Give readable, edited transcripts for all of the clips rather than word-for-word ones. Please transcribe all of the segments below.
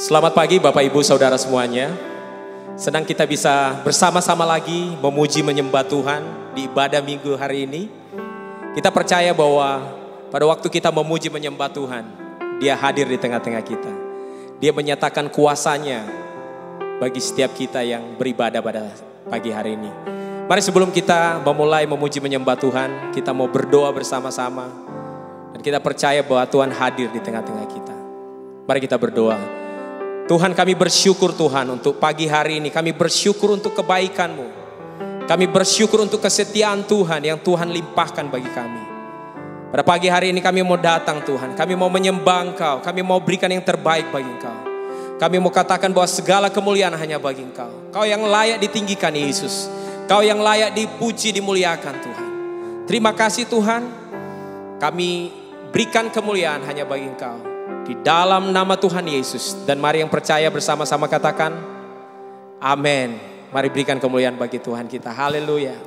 Selamat pagi Bapak Ibu Saudara semuanya. Senang kita bisa bersama-sama lagi memuji menyembah Tuhan di ibadah minggu hari ini. Kita percaya bahwa pada waktu kita memuji menyembah Tuhan, Dia hadir di tengah-tengah kita. Dia menyatakan kuasanya bagi setiap kita yang beribadah pada pagi hari ini. Mari sebelum kita memulai memuji menyembah Tuhan, kita mau berdoa bersama-sama. Dan kita percaya bahwa Tuhan hadir di tengah-tengah kita. Mari kita berdoa. Tuhan, kami bersyukur Tuhan untuk pagi hari ini. Kami bersyukur untuk kebaikan-Mu. Kami bersyukur untuk kesetiaan Tuhan yang Tuhan limpahkan bagi kami. Pada pagi hari ini kami mau datang Tuhan. Kami mau menyembah Engkau. Kami mau berikan yang terbaik bagi Engkau. Kami mau katakan bahwa segala kemuliaan hanya bagi Engkau. Kau yang layak ditinggikan Yesus. Kau yang layak dipuji, dimuliakan Tuhan. Terima kasih Tuhan. Kami berikan kemuliaan hanya bagi Engkau. Di dalam nama Tuhan Yesus. Dan mari yang percaya bersama-sama katakan amin. Mari berikan kemuliaan bagi Tuhan kita. Haleluya.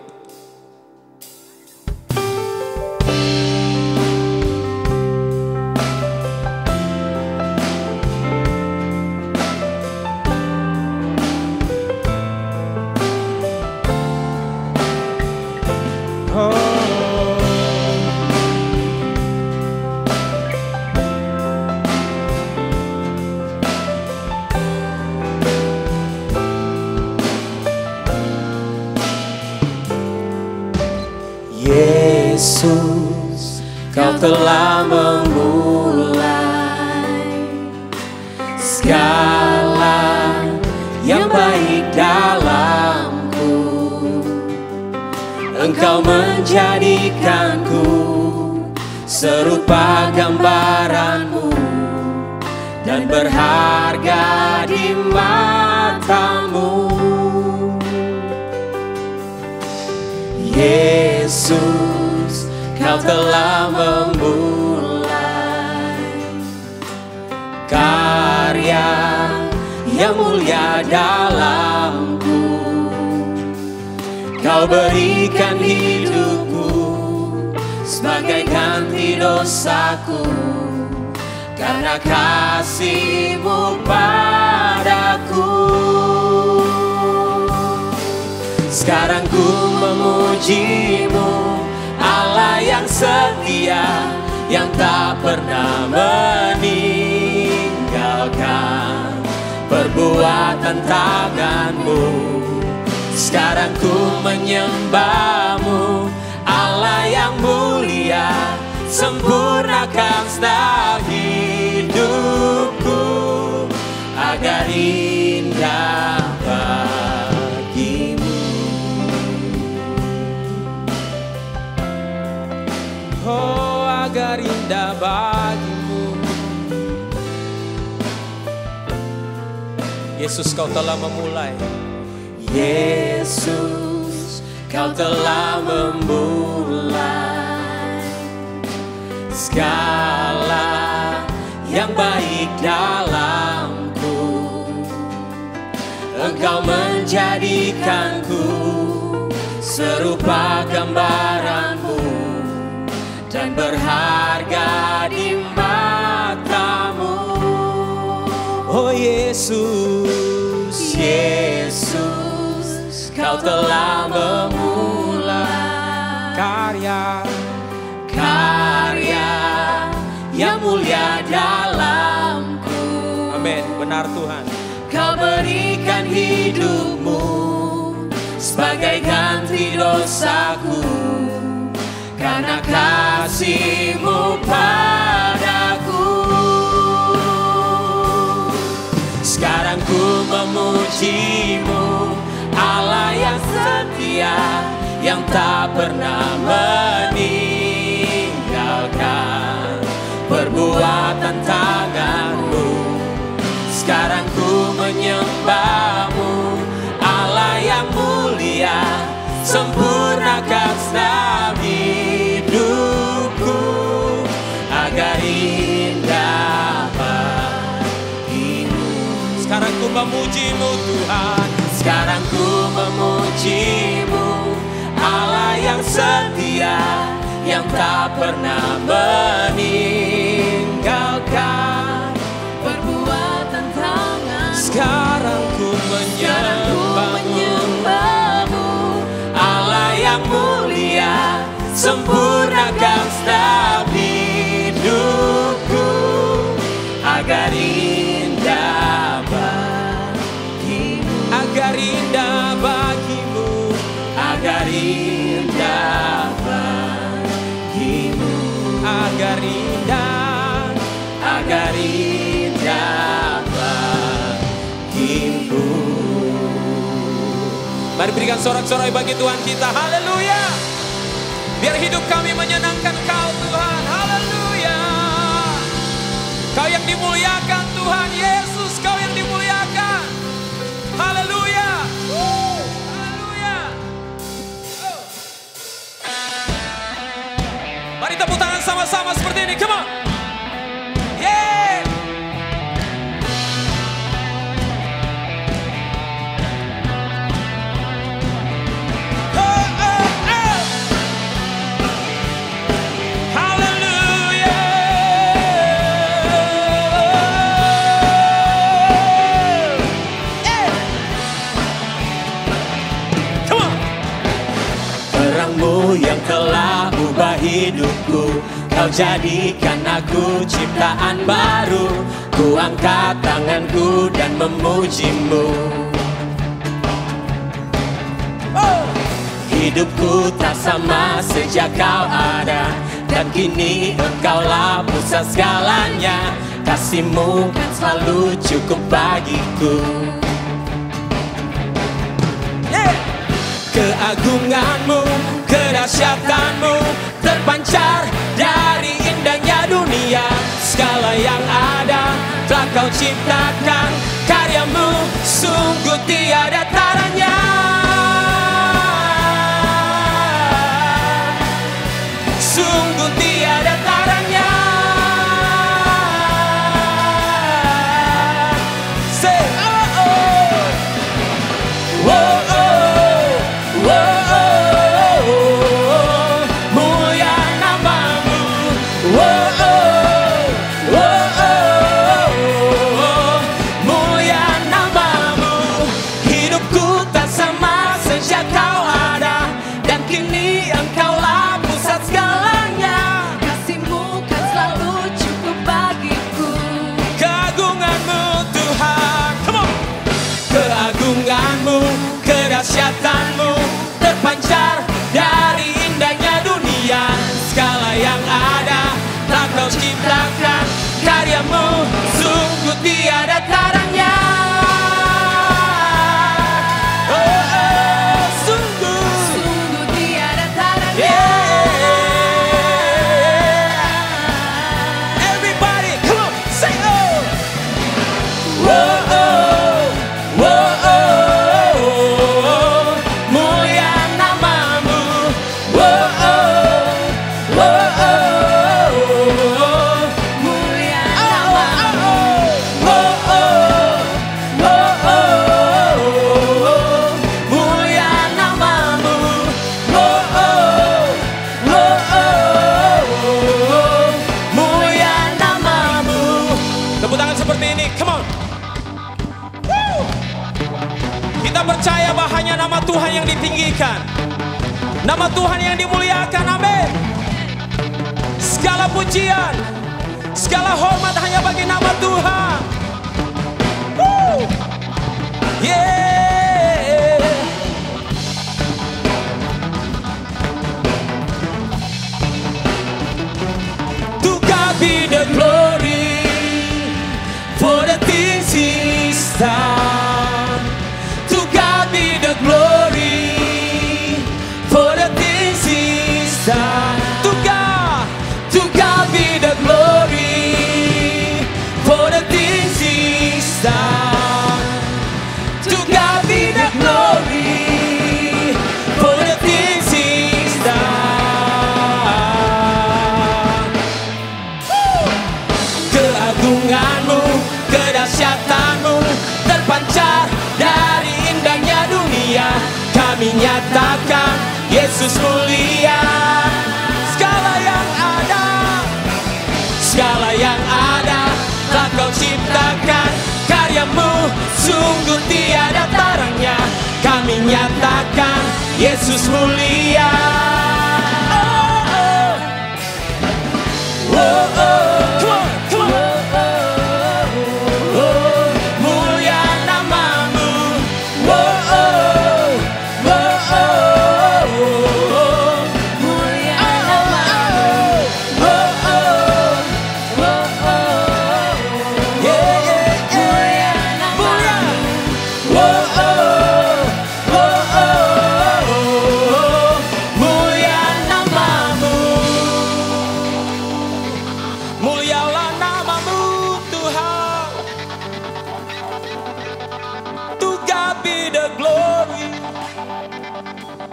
Yesus, Kau telah memulai segala yang baik dalamku. Engkau menjadikanku serupa gambaran-Mu dan berharga di mata-Mu. Yesus, Kau telah memulai karya yang mulia dalamku. Kau berikan hidupku sebagai ganti dosaku, karena kasih-Mu padaku. Sekarang ku memuji-Mu, Allah yang setia, yang tak pernah meninggalkan perbuatan tangan-Mu. Sekarang ku menyembah-Mu, Allah yang mulia, sempurnakan setiap hidupku agar indah bagi-Mu. Oh, agar indah bagi-Mu. Yesus, Kau telah memulai. Yesus, Kau telah memulai segala yang baik dalamku. Engkau menjadikanku serupa gambaran-Mu dan berharga di mata-Mu. Oh Yesus, Yesus, Kau telah memulai karya yang mulia dalamku. Amin, benar Tuhan. Kau berikan hidup-Mu sebagai ganti dosaku, karena kasih-Mu padaku. Sekarang ku memuji-Mu, Allah yang setia, yang tak pernah meninggalkan perbuatan tangan-Mu. Sekarang ku menyembah-Mu, Allah yang mulia, sempurnakan setiap hidupku agar indah bagi-Mu. Sekarang ku memuji-Mu Tuhan. Sekarang ku memuji-Mu, Allah yang setia, yang tak pernah meninggalkan perbuatan tangan. sempurnakan setiap hidupku agar indah bagimu, agar indah bagimu, agar indah bagimu, agar indah, agar indah bagimu. Mari berikan sorak-sorai bagi Tuhan kita. Haleluya. Biar hidup kami menyenangkan Kau Tuhan. Haleluya. Kau yang dimuliakan Tuhan Yesus, Kau yang dimuliakan. Haleluya. Haleluya. Mari tepuk tangan sama-sama seperti ini. Come on. Yeah. Oh, oh, oh. Haleluya. Yeah. Come on. Terangmu yang telah ubah hidupku, Kau jadikan aku ciptaan baru. Ku angkat tanganku dan memujimu. Oh. Hidupku tak sama sejak Kau ada, dan kini Engkaulah pusat segalanya. Kasih-Mu kan selalu cukup bagiku. Yeah. Keagungan-Mu, kedahsyatan-Mu terpancar dari indahnya dunia. Segala yang ada telah Kau ciptakan, karya-Mu sungguh tiada taranya. Sungguh tiada taranya. Say oh oh. Oh, oh, oh, oh, oh. Mulia nama-Mu. Oh, oh, oh, oh. Mulia nama-Mu. Hidupku tak sama sejak Kau ada, dan kini Engkaulah pusat segalanya. Kasih-Mu kan selalu cukup bagiku. Keagungan-Mu Tuhan. Come on. Keagungan-Mu, kedahsyatan-Mu terpancar dari indahnya dunia. Segala yang ada telah Kau ciptakan, karya-Mu sungguh tiada taranya. Oh, oh, sungguh. Sungguh tiada taranya. Yeah. Everybody, come on, say oh. Oh, oh, oh, oh, oh. Mulia nama-Mu. Oh, oh, oh, oh, oh. Mulia nama-Mu. nama-Mu. Oh, oh, oh, oh, oh. Mulia nama-Mu. Oh, oh, oh, oh, oh. Mulia nama-Mu. Tepuk tangan seperti ini, come on. Woo. Kita percaya bahwa hanya nama Tuhan yang ditinggikan, nama Tuhan yang dimuliakan, amin. Segala pujian, segala hormat hanya bagi nama Tuhan. Woo. Yeah. To God be the glory for the things He's done. To God be the glory for the things He's done. To God be the glory for the things He's done. To God be the glory for the things He's done. Keagungan-Mu, kedahsyatan-Mu terpancar dari indahnya dunia. Kami nyatakan Yesus mulia. Segala yang ada, segala yang ada telah Kau ciptakan, karya-Mu sungguh tiada taranya. Kami nyatakan Yesus mulia. Oh,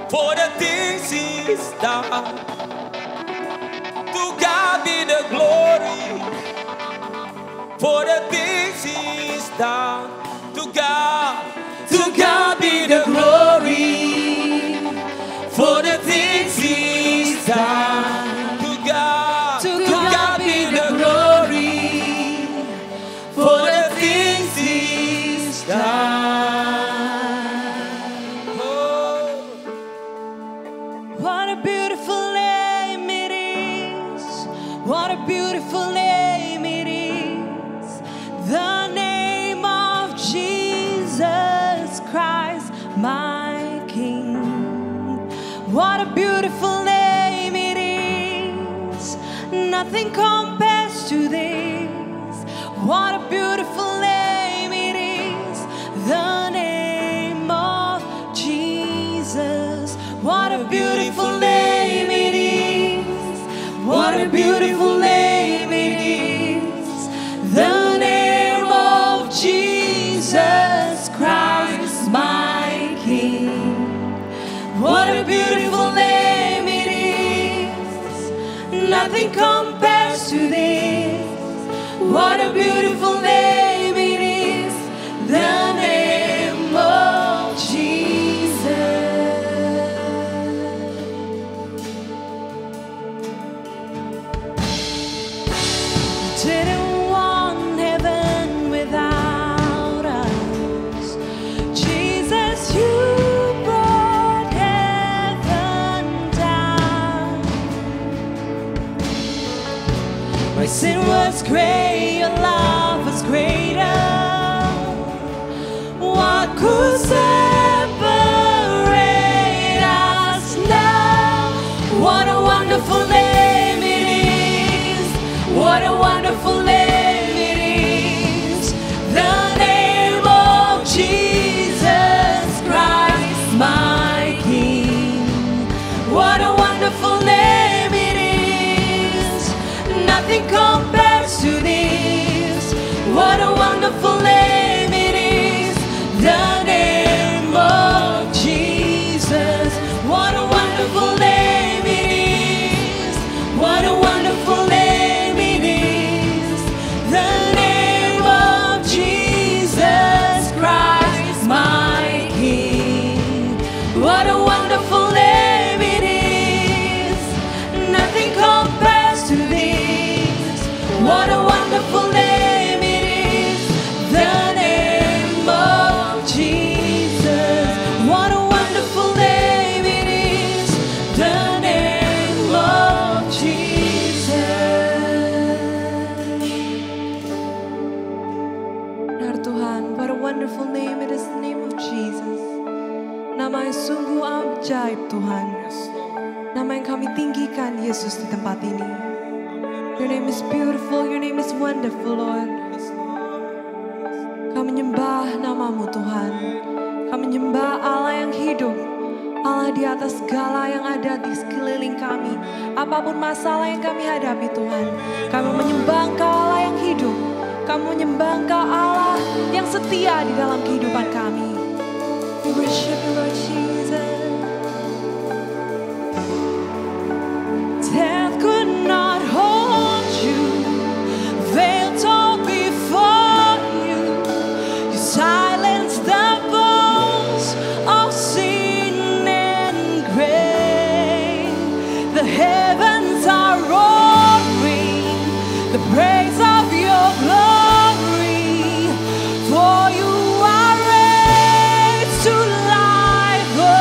for the things He's done. To God be the glory for the things He's done. To God be the glory for the things He's done. To God be the glory for the things He's done. Oh. What a beautiful name it is. What a beautiful name it is. The name of Jesus Christ, my King. What a beautiful name it is. Nothing compares to this. What a beautiful name it is. The name of Jesus. What a beautiful name it is. What a beautiful name it is. The name of Jesus Christ, my King. What a beautiful name it is. Nothing compares to this. What a beautiful name it is. The name of Jesus. Didn't want heaven without us. Jesus, you brought heaven down. My sin was great, your love was greater. What could separate us now? What a wonderful name it is. What a wonderful name it is. The name of Jesus Christ, my King. What a wonderful name it is. Nothing compares to this. What a wonderful name it is. The name of Jesus. What a wonderful name it is. What a wonderful name it is. The name of Jesus Christ, my King. What a wonderful name it is. Nothing compares to this. What a wonderful name it is. The name of Jesus. What a wonderful name it is. The name of Jesus. Benar Tuhan, what a wonderful name it is, the name of Jesus. Nama yang sungguh ajaib Tuhan. Nama yang kami tinggikan Yesus di tempat ini. Your name is beautiful, your name is wonderful, Lord. Kami menyembah namamu Tuhan. Kami menyembah Allah yang hidup. Allah di atas segala yang ada di sekeliling kami. Apapun masalah yang kami hadapi Tuhan. Kami menyembah Engkau Allah yang hidup. Kami menyembah Engkau Allah yang setia di dalam kehidupan kami. We worship you, Lord Jesus. Death could not hold you. Veil tore before you. You silenced the voice of sin and grave. The heavens are roaring the praise of your glory. For you are raised to life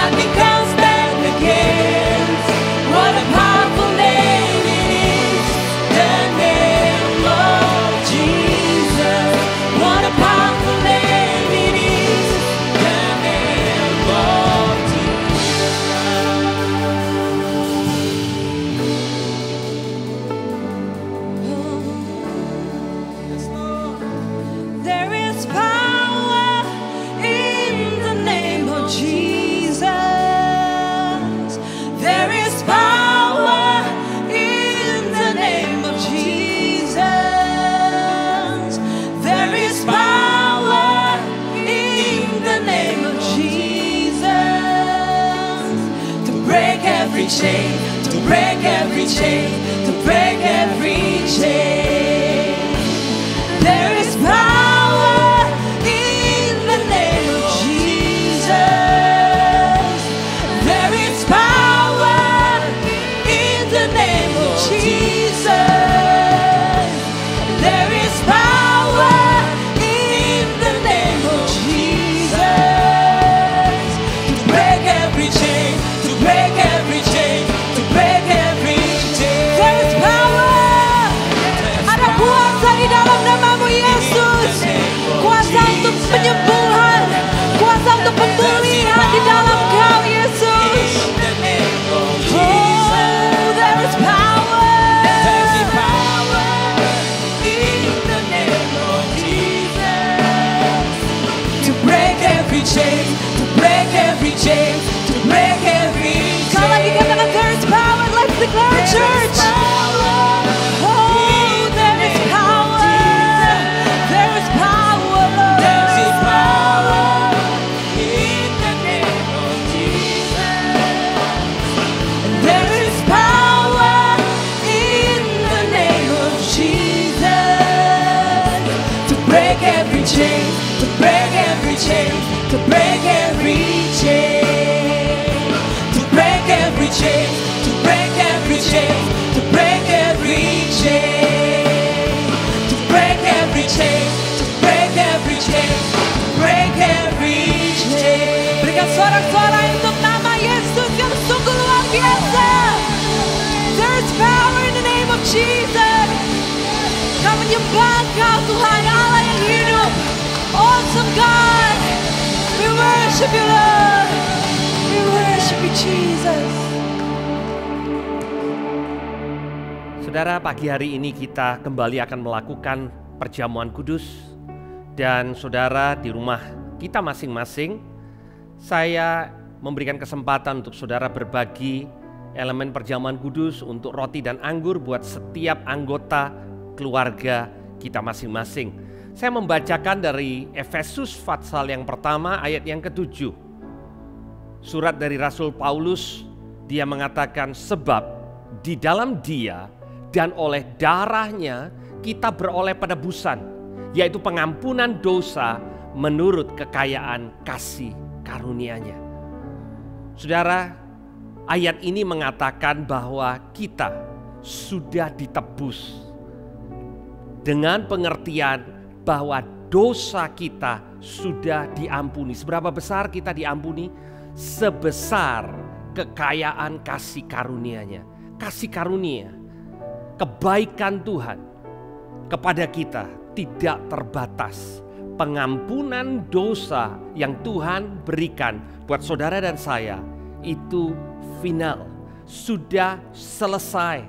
nothing can stand against. What a powerful name it is, the name of Jesus. What a powerful name it is, the name of There is power in the name of Jesus. There is power in the name of Jesus. There is power in the name of Jesus to break every chain, to break every chain, to break every chain. There is power in the name of Jesus. There is power in the name of Jesus. There is power in the name of Jesus to break every chain, to break every chain, to break every chain. There is power. Ada kuasa di dalam namamu Yesus. Kuasa untuk penyembuhan, kuasa untuk pemulihan di dalam Kau Yesus. Oh, there is power. There is power in the name of Jesus to break every chain, to break every chain, to break every chain. Sekali lagi katakan there is power. Let's declare church. Oh, there is power. There is power, Lord. There is power in the name of Jesus. There is power in the name of Jesus To break every chain, to break every chain, to break every chain. To break every chain, to break every chain, to break every chain. To break every chain, to break every chain, to break every chain. Berikan sorak-sorai untuk nama Yesus yang sungguh luar biasa. There is power in the name of Jesus. Kami menyembah Kau Tuhan Allah yang hidup. Awesome God. We worship you Lord. We worship you Jesus. Saudara, pagi hari ini kita kembali akan melakukan perjamuan kudus. Dan saudara di rumah kita masing-masing, saya memberikan kesempatan untuk saudara berbagi elemen perjamuan kudus untuk roti dan anggur buat setiap anggota keluarga kita masing-masing. Saya membacakan dari Efesus pasal yang pertama ayat yang ke-7. Surat dari Rasul Paulus, dia mengatakan, sebab di dalam Dia dan oleh darahnya kita beroleh penebusan, yaitu pengampunan dosa menurut kekayaan kasih karunia-Nya. Saudara, ayat ini mengatakan bahwa kita sudah ditebus dengan pengertian bahwa dosa kita sudah diampuni. Seberapa besar kita diampuni? Sebesar kekayaan kasih karunia-Nya. Kasih karunia, kebaikan Tuhan kepada kita tidak terbatas. Pengampunan dosa yang Tuhan berikan buat saudara dan saya itu final, sudah selesai.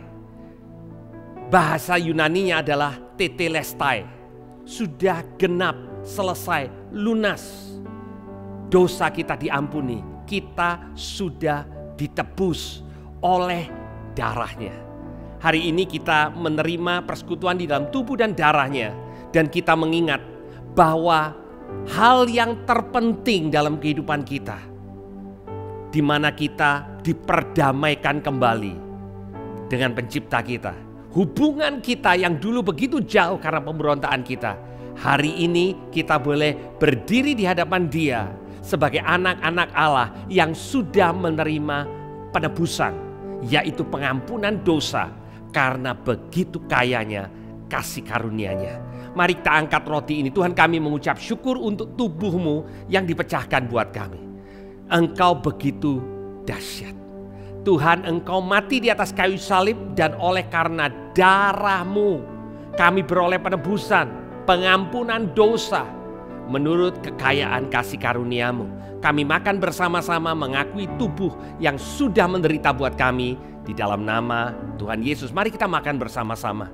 Bahasa Yunaninya adalah tetelestai, sudah genap, selesai, lunas. Dosa kita diampuni, kita sudah ditebus oleh darahnya. Hari ini kita menerima persekutuan di dalam tubuh dan darahnya, dan kita mengingat bahwa hal yang terpenting dalam kehidupan kita, di mana kita diperdamaikan kembali dengan pencipta kita. Hubungan kita yang dulu begitu jauh karena pemberontakan kita, hari ini kita boleh berdiri di hadapan Dia sebagai anak-anak Allah yang sudah menerima penebusan, yaitu pengampunan dosa karena begitu kayanya kasih karunia-Nya. Mari kita angkat roti ini. Tuhan, kami mengucap syukur untuk tubuh-Mu yang dipecahkan buat kami. Engkau begitu dahsyat. Tuhan, Engkau mati di atas kayu salib dan oleh karena darah-Mu kami beroleh penebusan, pengampunan dosa. Menurut kekayaan kasih karunia-Mu, kami makan bersama-sama mengakui tubuh yang sudah menderita buat kami di dalam nama Tuhan Yesus. Mari kita makan bersama-sama.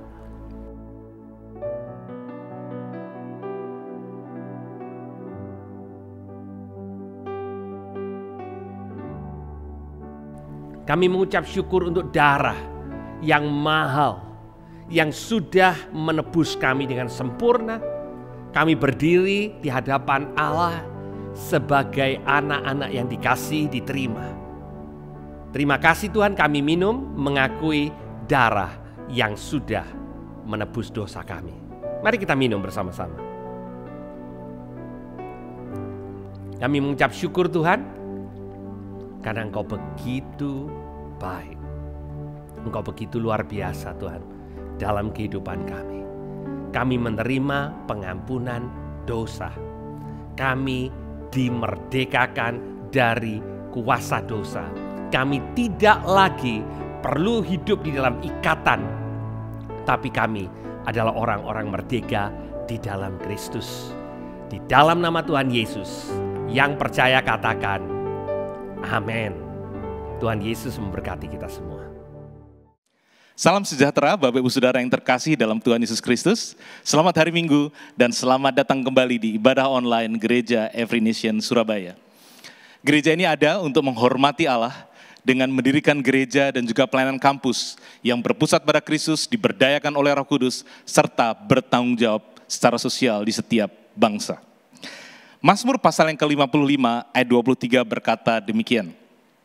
Kami mengucap syukur untuk darah yang mahal, yang sudah menebus kami dengan sempurna. Kami berdiri di hadapan Allah sebagai anak-anak yang dikasihi, diterima. Terima kasih Tuhan, kami minum mengakui darah yang sudah menebus dosa kami. Mari kita minum bersama-sama. Kami mengucap syukur Tuhan, karena Engkau begitu baik. Engkau begitu luar biasa Tuhan dalam kehidupan kami. Kami menerima pengampunan dosa. Kami dimerdekakan dari kuasa dosa. Kami tidak lagi perlu hidup di dalam ikatan, tapi kami adalah orang-orang merdeka di dalam Kristus. Di dalam nama Tuhan Yesus, yang percaya katakan amin. Tuhan Yesus memberkati kita semua. Salam sejahtera Bapak Ibu Saudara yang terkasih dalam Tuhan Yesus Kristus. Selamat hari Minggu dan selamat datang kembali di ibadah online Gereja Every Nation Surabaya. Gereja ini ada untuk menghormati Allah dengan mendirikan gereja dan juga pelayanan kampus yang berpusat pada Kristus, diberdayakan oleh Roh Kudus, serta bertanggung jawab secara sosial di setiap bangsa. Mazmur pasal yang ke-55 ayat 23 berkata demikian.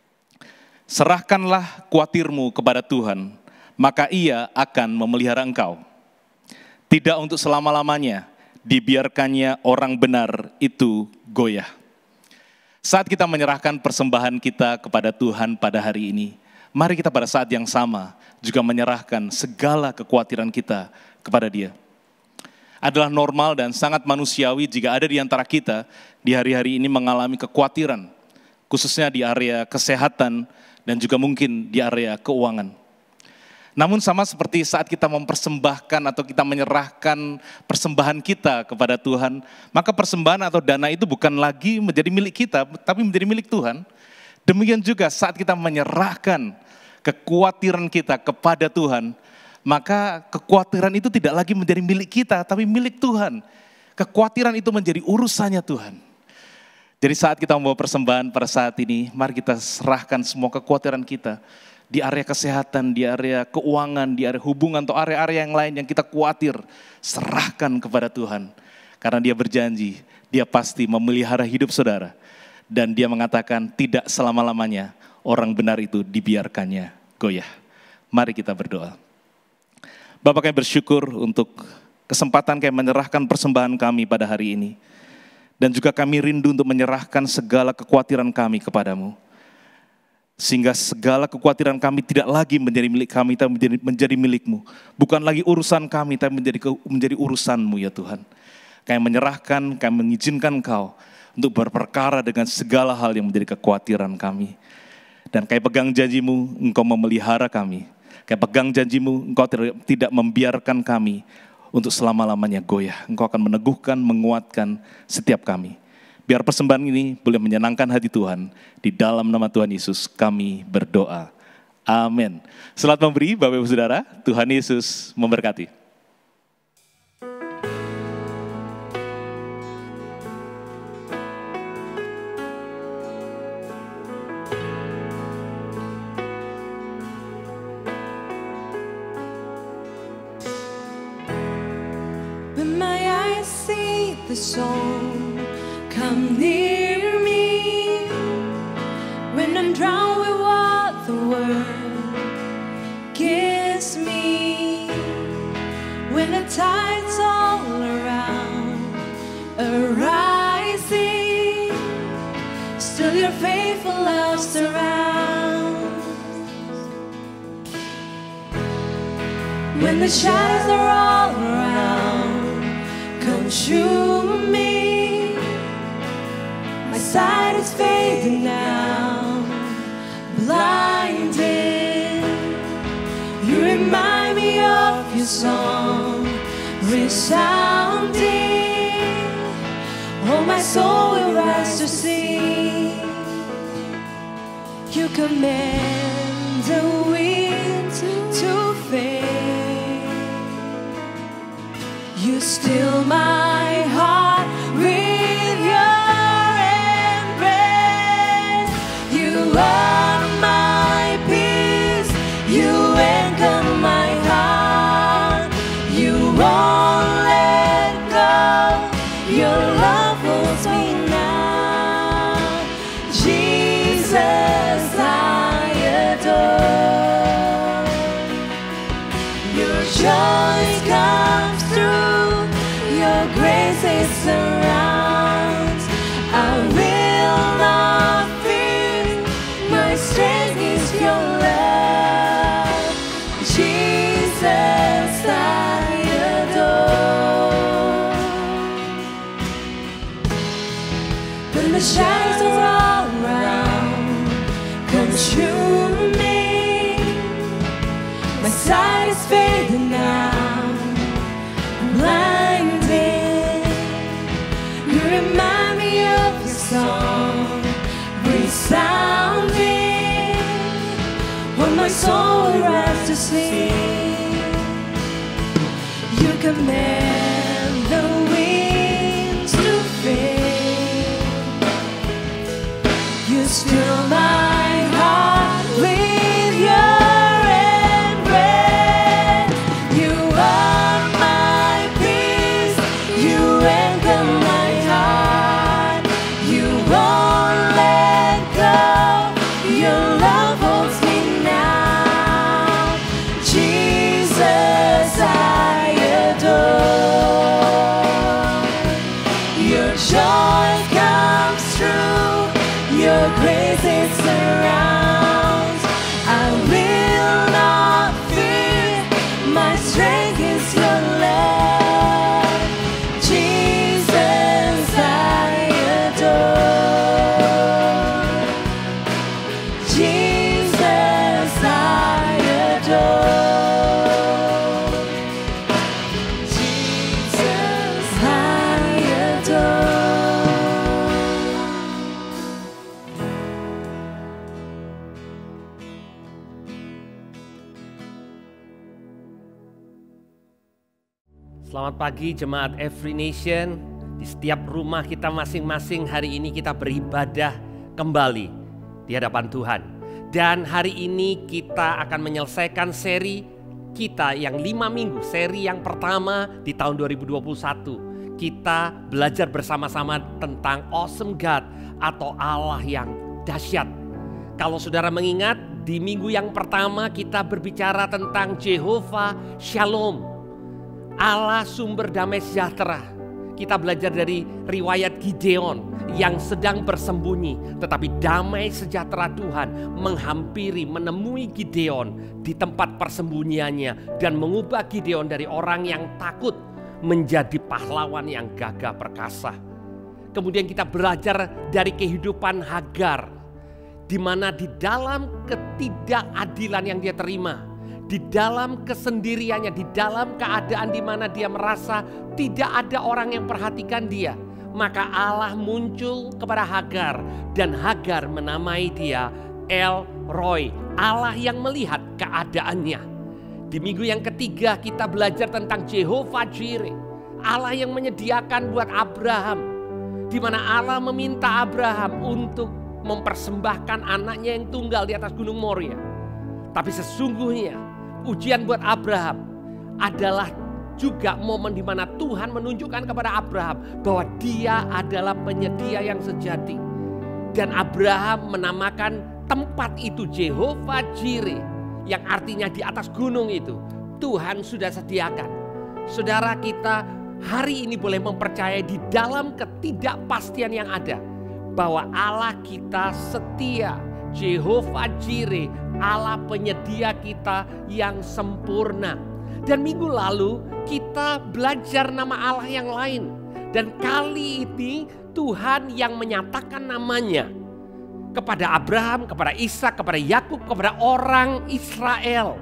Serahkanlah kuatirmu kepada Tuhan, maka Ia akan memelihara engkau. Tidak untuk selama-lamanya, dibiarkannya orang benar itu goyah. Saat kita menyerahkan persembahan kita kepada Tuhan pada hari ini, mari kita pada saat yang sama juga menyerahkan segala kekhawatiran kita kepada Dia. Adalah normal dan sangat manusiawi jika ada di antara kita di hari-hari ini mengalami kekhawatiran, khususnya di area kesehatan dan juga mungkin di area keuangan. Namun sama seperti saat kita mempersembahkan atau kita menyerahkan persembahan kita kepada Tuhan, maka persembahan atau dana itu bukan lagi menjadi milik kita, tapi menjadi milik Tuhan. Demikian juga saat kita menyerahkan kekhawatiran kita kepada Tuhan, maka kekhawatiran itu tidak lagi menjadi milik kita, tapi milik Tuhan. Kekhawatiran itu menjadi urusannya Tuhan. Jadi saat kita membawa persembahan pada saat ini, mari kita serahkan semua kekhawatiran kita di area kesehatan, di area keuangan, di area hubungan, atau area-area yang lain yang kita khawatir. Serahkan kepada Tuhan. Karena Dia berjanji, Dia pasti memelihara hidup saudara. Dan Dia mengatakan tidak selama-lamanya orang benar itu dibiarkannya goyah. Mari kita berdoa. Bapa, kami bersyukur untuk kesempatan kami menyerahkan persembahan kami pada hari ini. Dan juga kami rindu untuk menyerahkan segala kekhawatiran kami kepadamu. Sehingga segala kekhawatiran kami tidak lagi menjadi milik kami, tapi menjadi milik-Mu. Bukan lagi urusan kami, tapi menjadi urusan-Mu ya Tuhan. Kami menyerahkan, kami mengizinkan Engkau untuk berperkara dengan segala hal yang menjadi kekhawatiran kami. Dan kami pegang janji-Mu, Engkau memelihara kami. Kami pegang janji-Mu, Engkau tidak membiarkan kami untuk selama-lamanya goyah. Engkau akan meneguhkan, menguatkan setiap kami. Biar persembahan ini boleh menyenangkan hati Tuhan. Di dalam nama Tuhan Yesus kami berdoa. Amin. Selamat memberi Bapak Ibu Saudara. Tuhan Yesus memberkati. When my eyes see the song come near me, when I'm drowned with what the world gives me, when the tides all around are rising, still your faithful love surrounds. When the shadows are all around consume me, my sight is fading now, blinded. You remind me of your song, resounding. Oh, my soul will rise to sing. You command the wind to fade. You still my heart with your embrace. You are my peace. You anchor my heart. You won't let go. Your love holds me now. Jesus, I adore. Your joy comes through. Your grace it surrounds. I will not fear. My strength is your love. Jesus, I adore. When the shadows are all around, consume me. My sight is fading now, blinded. You remind me of your song, resounding. When my soul will rise to sing, you command the winds to fade. You still my heart with your embrace. You are my peace. You anchor my heart. You won't let go. Your love holds me now. Jesus, I adore. Your joy comes through. Your grace it surrounds. I will not fear. My strength is your love. Jesus, I adore. Jesus, I adore. Jesus, I adore. Selamat pagi jemaat Every Nation. Di setiap rumah kita masing-masing hari ini kita beribadah kembali di hadapan Tuhan. Dan hari ini kita akan menyelesaikan seri kita yang 5 minggu. Seri yang pertama di tahun 2021. Kita belajar bersama-sama tentang Awesome God atau Allah yang dahsyat. Kalau saudara mengingat di minggu yang pertama kita berbicara tentang Jehovah Shalom, Allah sumber damai sejahtera. Kita belajar dari riwayat Gideon yang sedang bersembunyi, tetapi damai sejahtera Tuhan menghampiri, menemui Gideon di tempat persembunyiannya dan mengubah Gideon dari orang yang takut menjadi pahlawan yang gagah perkasa. Kemudian kita belajar dari kehidupan Hagar, di mana di dalam ketidakadilan yang dia terima, di dalam kesendiriannya, di dalam keadaan di mana dia merasa tidak ada orang yang perhatikan dia, maka Allah muncul kepada Hagar dan Hagar menamai dia El Roy, Allah yang melihat keadaannya. Di minggu yang ketiga kita belajar tentang Jehovah Jireh, Allah yang menyediakan buat Abraham, di mana Allah meminta Abraham untuk mempersembahkan anaknya yang tunggal di atas Gunung Moria. Tapi sesungguhnya ujian buat Abraham adalah juga momen di mana Tuhan menunjukkan kepada Abraham bahwa dia adalah penyedia yang sejati. Dan Abraham menamakan tempat itu Jehovah Jireh, yang artinya di atas gunung itu Tuhan sudah sediakan. Saudara, kita hari ini boleh mempercayai di dalam ketidakpastian yang ada bahwa Allah kita setia. Jehovah Jireh, Allah penyedia kita yang sempurna. Dan minggu lalu kita belajar nama Allah yang lain. Dan kali ini Tuhan yang menyatakan namanya kepada Abraham, kepada Ishak, kepada Yakub, kepada orang Israel.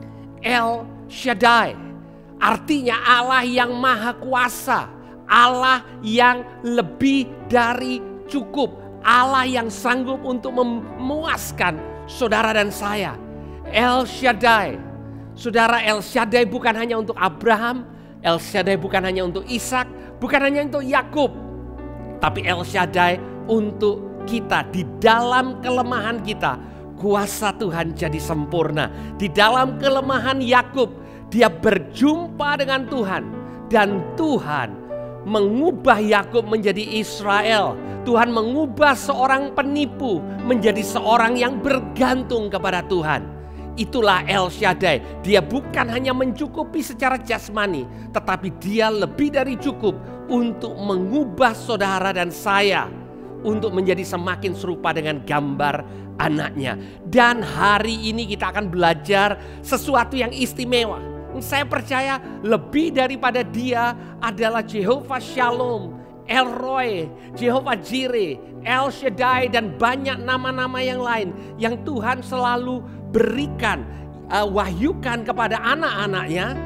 El Shaddai, artinya Allah yang maha kuasa, Allah yang lebih dari cukup, Allah yang sanggup untuk memuaskan saudara dan saya. El Shaddai, saudara, El Shaddai bukan hanya untuk Abraham, El Shaddai bukan hanya untuk Ishak, bukan hanya untuk Yakub, tapi El Shaddai untuk kita. Di dalam kelemahan kita, kuasa Tuhan jadi sempurna. Di dalam kelemahan Yakub, dia berjumpa dengan Tuhan, dan Tuhan mengubah Yakub menjadi Israel. Tuhan mengubah seorang penipu menjadi seorang yang bergantung kepada Tuhan. Itulah El Shaddai. Dia bukan hanya mencukupi secara jasmani, tetapi dia lebih dari cukup untuk mengubah saudara dan saya untuk menjadi semakin serupa dengan gambar anaknya. Dan hari ini kita akan belajar sesuatu yang istimewa. Saya percaya lebih daripada dia adalah Jehovah Shalom, El Roy, Jehovah Jireh, El Shaddai, dan banyak nama-nama yang lain yang Tuhan selalu berikan, wahyukan kepada anak-anaknya.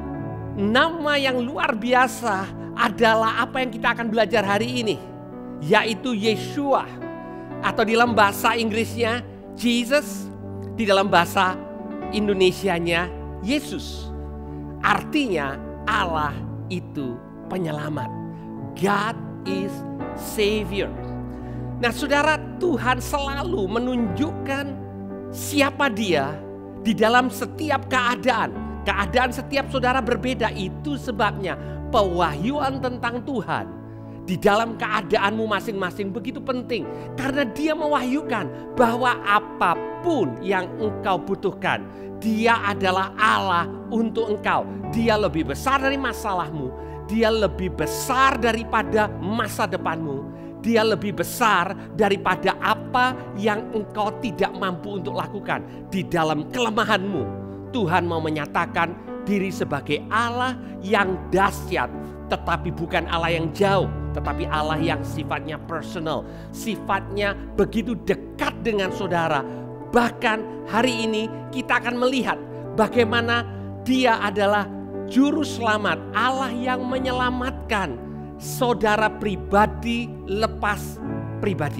Nama yang luar biasa adalah apa yang kita akan belajar hari ini, yaitu Yeshua, atau dalam bahasa Inggrisnya Jesus, di dalam bahasa Indonesianya Yesus. Artinya Allah itu penyelamat. God is Savior. Nah saudara, Tuhan selalu menunjukkan siapa dia di dalam setiap keadaan. Keadaan setiap saudara berbeda, itu sebabnya pewahyuan tentang Tuhan di dalam keadaanmu masing-masing begitu penting. Karena dia mewahyukan bahwa apapun yang engkau butuhkan, dia adalah Allah untuk engkau. Dia lebih besar dari masalahmu, dia lebih besar daripada masa depanmu, dia lebih besar daripada apa yang engkau tidak mampu untuk lakukan. Di dalam kelemahanmu, Tuhan mau menyatakan diri sebagai Allah yang dahsyat, tetapi bukan Allah yang jauh, tetapi Allah yang sifatnya personal, sifatnya begitu dekat dengan saudara. Bahkan hari ini kita akan melihat bagaimana dia adalah juru selamat, Allah yang menyelamatkan saudara pribadi lepas pribadi.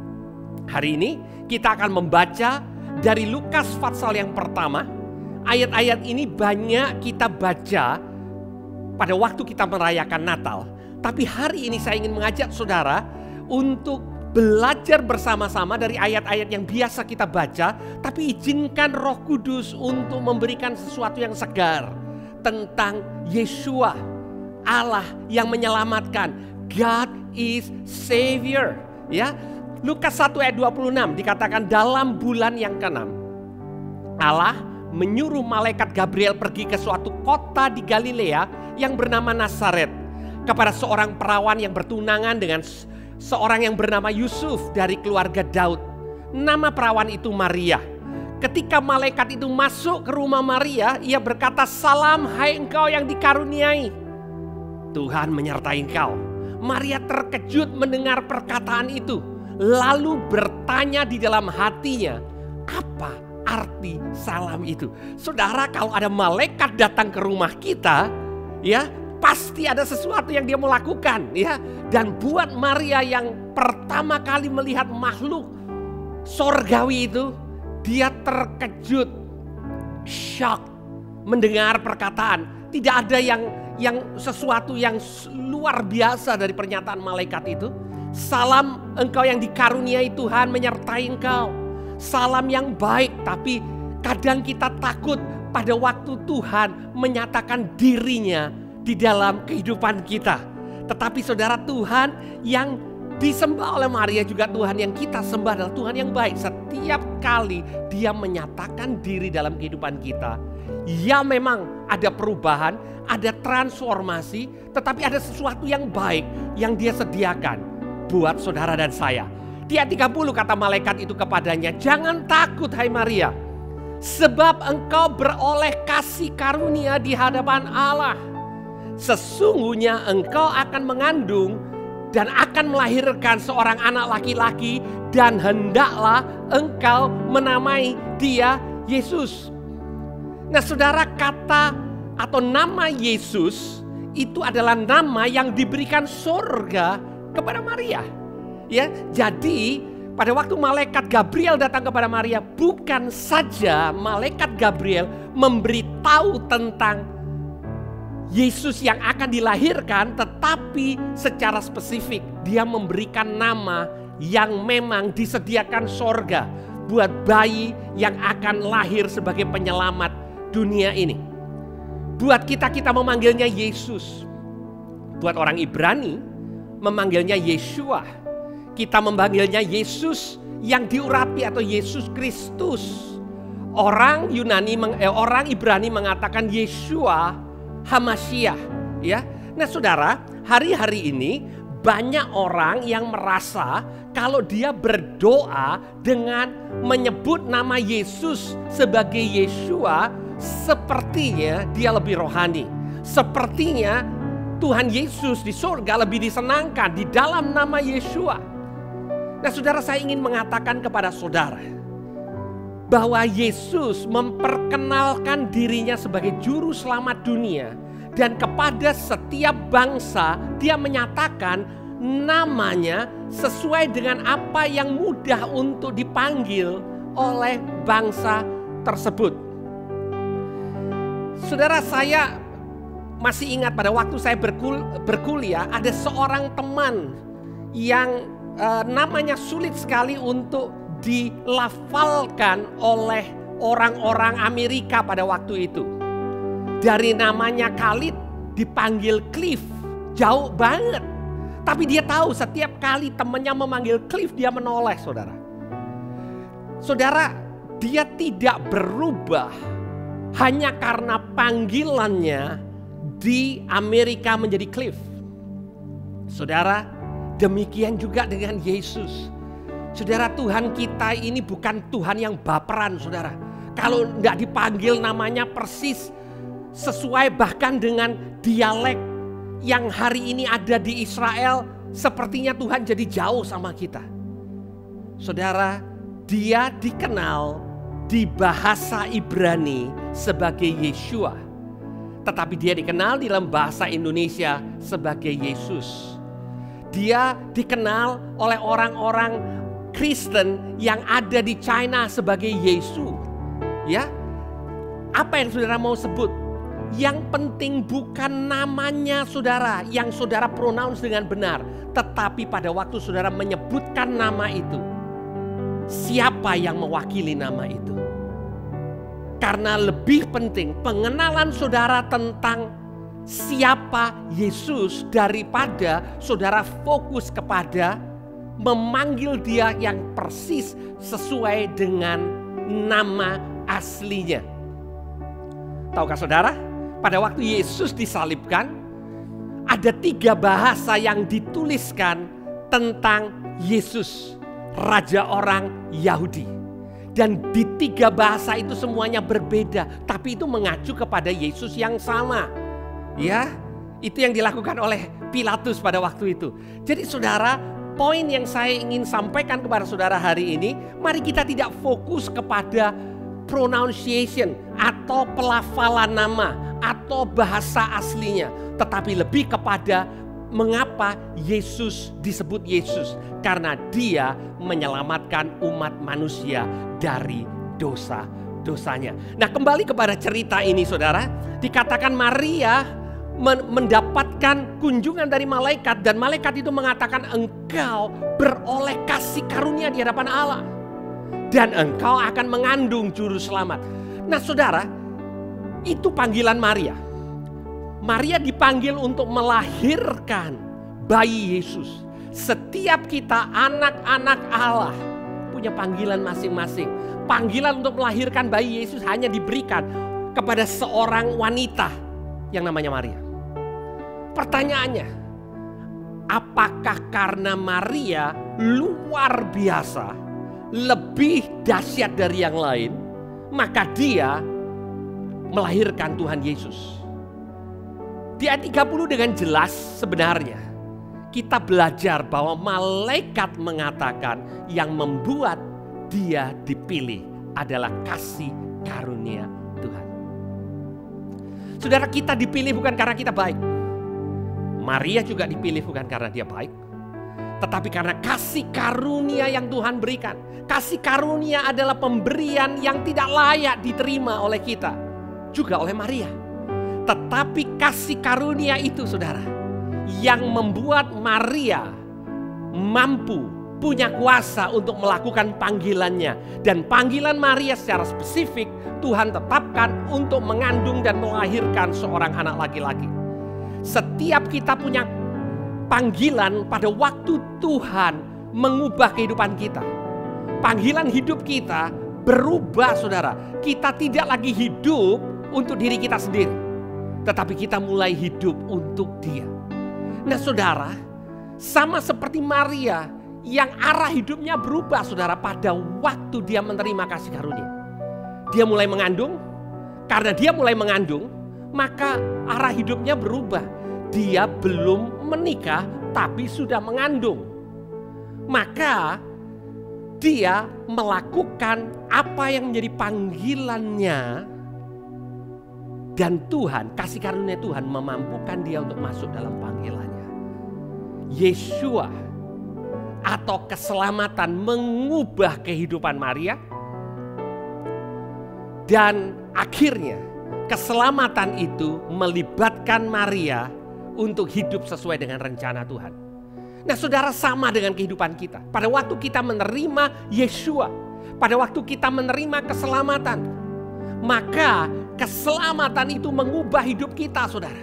Hari ini kita akan membaca dari Lukas pasal yang pertama. Ayat-ayat ini banyak kita baca pada waktu kita merayakan Natal. Tapi hari ini saya ingin mengajak saudara untuk belajar bersama-sama dari ayat-ayat yang biasa kita baca. Tapi izinkan Roh Kudus untuk memberikan sesuatu yang segar tentang Yeshua, Allah yang menyelamatkan. God is Savior. Ya, Lukas 1 ayat 26 dikatakan, dalam bulan yang ke-6 Allah menyuruh malaikat Gabriel pergi ke suatu kota di Galilea yang bernama Nazaret, kepada seorang perawan yang bertunangan dengan seorang yang bernama Yusuf dari keluarga Daud. Nama perawan itu Maria. Ketika malaikat itu masuk ke rumah Maria, ia berkata, "Salam, hai engkau yang dikaruniai, Tuhan menyertai engkau." Maria terkejut mendengar perkataan itu, lalu bertanya di dalam hatinya, apa arti salam itu? Saudara, kalau ada malaikat datang ke rumah kita, ya pasti ada sesuatu yang dia mau lakukan, ya. Dan buat Maria yang pertama kali melihat makhluk sorgawi itu, dia terkejut, shock mendengar perkataan. Tidak ada yang sesuatu yang luar biasa dari pernyataan malaikat itu. Salam, engkau yang dikaruniai, Tuhan menyertai engkau. Salam yang baik, tapi kadang kita takut pada waktu Tuhan menyatakan dirinya di dalam kehidupan kita. Tetapi saudara, Tuhan yang disembah oleh Maria juga Tuhan yang kita sembah adalah Tuhan yang baik. Setiap kali dia menyatakan diri dalam kehidupan kita, ya memang ada perubahan, ada transformasi, tetapi ada sesuatu yang baik yang dia sediakan buat saudara dan saya. Di ayat 30 kata malaikat itu kepadanya, "Jangan takut hai Maria, sebab engkau beroleh kasih karunia di hadapan Allah. Sesungguhnya engkau akan mengandung dan akan melahirkan seorang anak laki-laki, dan hendaklah engkau menamai dia Yesus. Nah saudara, kata atau nama Yesus itu adalah nama yang diberikan surga kepada Maria. Ya, jadi pada waktu malaikat Gabriel datang kepada Maria, bukan saja malaikat Gabriel memberitahu tentang Yesus yang akan dilahirkan, tetapi secara spesifik dia memberikan nama yang memang disediakan sorga buat bayi yang akan lahir sebagai penyelamat dunia ini. Buat kita memanggilnya Yesus. Buat orang Ibrani memanggilnya Yeshua. Kita memanggilnya Yesus yang diurapi atau Yesus Kristus. Orang Ibrani mengatakan Yeshua Hamashiach, ya. Nah saudara, hari-hari ini banyak orang yang merasa kalau dia berdoa dengan menyebut nama Yesus sebagai Yeshua, sepertinya dia lebih rohani. Sepertinya Tuhan Yesus di surga lebih disenangkan di dalam nama Yeshua. Nah saudara, saya ingin mengatakan kepada saudara bahwa Yesus memperkenalkan dirinya sebagai juru selamat dunia, dan kepada setiap bangsa dia menyatakan namanya sesuai dengan apa yang mudah untuk dipanggil oleh bangsa tersebut. Saudara, saya masih ingat pada waktu saya berkuliah, ada seorang teman yang namanya sulit sekali untuk dilafalkan oleh orang-orang Amerika pada waktu itu. Dari namanya Khalid dipanggil Cliff, jauh banget. Tapi dia tahu setiap kali temannya memanggil Cliff, dia menoleh, saudara. Saudara, dia tidak berubah hanya karena panggilannya di Amerika menjadi Cliff. Saudara, demikian juga dengan Yesus. Saudara, Tuhan kita ini bukan Tuhan yang baperan, saudara. Kalau tidak dipanggil namanya persis sesuai bahkan dengan dialek yang hari ini ada di Israel, sepertinya Tuhan jadi jauh sama kita. Saudara, dia dikenal di bahasa Ibrani sebagai Yeshua, tetapi dia dikenal di dalam bahasa Indonesia sebagai Yesus. Dia dikenal oleh orang-orang Kristen yang ada di China sebagai Yesus. Ya, apa yang saudara mau sebut? Yang penting bukan namanya saudara, yang saudara pronounce dengan benar, tetapi pada waktu saudara menyebutkan nama itu, siapa yang mewakili nama itu? Karena lebih penting pengenalan saudara tentang siapa Yesus daripada saudara fokus kepada memanggil dia yang persis sesuai dengan nama aslinya. Tahukah saudara, pada waktu Yesus disalibkan, ada 3 bahasa yang dituliskan tentang Yesus, Raja orang Yahudi. Dan di 3 bahasa itu semuanya berbeda, tapi itu mengacu kepada Yesus yang sama. Ya, itu yang dilakukan oleh Pilatus pada waktu itu. Jadi saudara, poin yang saya ingin sampaikan kepada saudara hari ini, mari kita tidak fokus kepada pronunciation atau pelafalan nama atau bahasa aslinya, tetapi lebih kepada mengapa Yesus disebut Yesus, karena dia menyelamatkan umat manusia dari dosa-dosanya. Nah, kembali kepada cerita ini saudara, dikatakan Maria mendapatkan kunjungan dari malaikat, dan malaikat itu mengatakan engkau beroleh kasih karunia di hadapan Allah dan engkau akan mengandung juru selamat. Nah saudara, itu panggilan Maria. Maria dipanggil untuk melahirkan bayi Yesus. Setiap kita anak-anak Allah punya panggilan masing-masing. Panggilan untuk melahirkan bayi Yesus hanya diberikan kepada seorang wanita yang namanya Maria. Pertanyaannya, apakah karena Maria luar biasa, lebih dahsyat dari yang lain, maka dia melahirkan Tuhan Yesus? Di ayat 30 dengan jelas sebenarnya kita belajar bahwa malaikat mengatakan yang membuat dia dipilih adalah kasih karunia Tuhan. Saudara, kita dipilih bukan karena kita baik. Maria juga dipilih bukan karena dia baik, tetapi karena kasih karunia yang Tuhan berikan. Kasih karunia adalah pemberian yang tidak layak diterima oleh kita, juga oleh Maria. Tetapi kasih karunia itu, saudara, yang membuat Maria mampu, punya kuasa untuk melakukan panggilannya. Dan panggilan Maria secara spesifik Tuhan tetapkan untuk mengandung dan melahirkan seorang anak laki-laki. Setiap kita punya panggilan pada waktu Tuhan mengubah kehidupan kita. Panggilan hidup kita berubah, saudara. Kita tidak lagi hidup untuk diri kita sendiri, tetapi kita mulai hidup untuk Dia. Nah, saudara, sama seperti Maria yang arah hidupnya berubah, saudara, pada waktu dia menerima kasih karunia. Dia mulai mengandung. Karena dia mulai mengandung, maka arah hidupnya berubah. Dia belum menikah tapi sudah mengandung. Maka dia melakukan apa yang menjadi panggilannya. Dan Tuhan, kasih karunia Tuhan memampukan dia untuk masuk dalam panggilannya. Yeshua atau keselamatan mengubah kehidupan Maria. Dan akhirnya keselamatan itu melibatkan Maria untuk hidup sesuai dengan rencana Tuhan. Nah, saudara, sama dengan kehidupan kita. Pada waktu kita menerima Yeshua, pada waktu kita menerima keselamatan, maka keselamatan itu mengubah hidup kita, saudara.